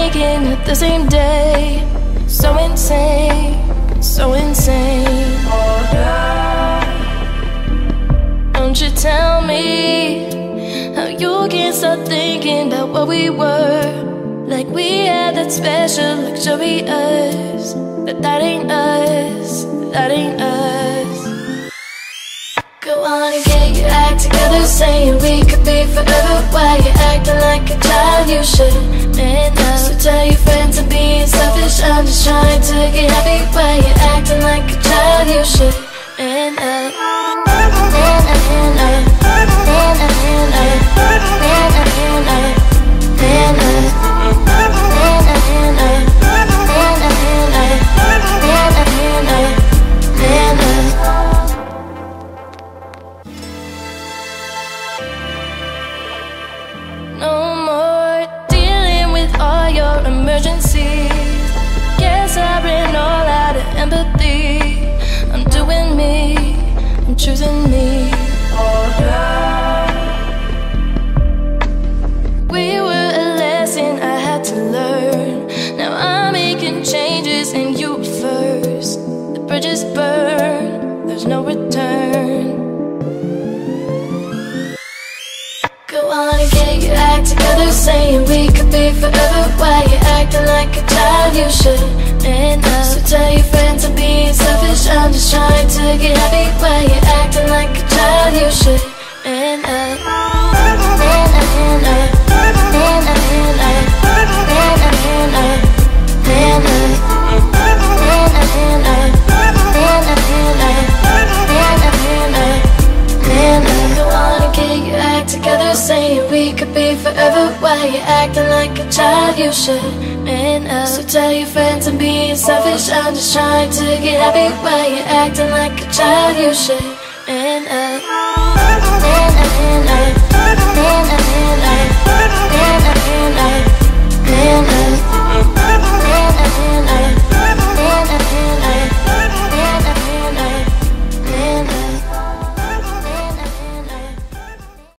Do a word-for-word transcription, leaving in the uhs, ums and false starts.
waking up the same day. So insane, so insane. Don't you tell me how you can't stop thinking about what we were. Like we had that special luxury us. But that ain't us, that ain't us. Go on and get your act together, saying we could be forever. Why you acting like a child? You should man up. So tell your friends I'm being selfish, I'm just trying to get happy. Why you acting like a child? You should man up. Man up, man up, man up, man up, man up, man up, man up, man up, man up, man up, man up, man up, man up. No more dealing with all your emergencies. Guess I ran all out of empathy. I'm doing me, I'm choosing me. We were a lesson I had to learn. Now I'm making changes and you first. The bridges burn, there's no return. Go on and get your act together, saying we could be forever. Why you acting like a child? You should man up. So tell your friends I'm being selfish, I'm just trying to get happy. Why you acting like a child? You should man up. Man up, man up, man up, man up, man up, man up, man up, man up, man up, man up, man up, man up, man up. Go on and get your act together, saying we could be forever. Why you acting like a child? You should man up. So tell your friends I'm being selfish, I'm just trying to get happy. Why you acting like a child? You should man up. Man up, man up, man up, man up.